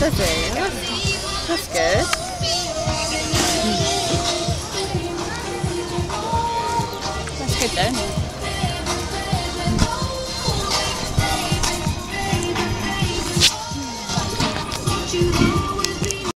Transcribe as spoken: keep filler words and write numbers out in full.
does he? That's, that's good. That's good then.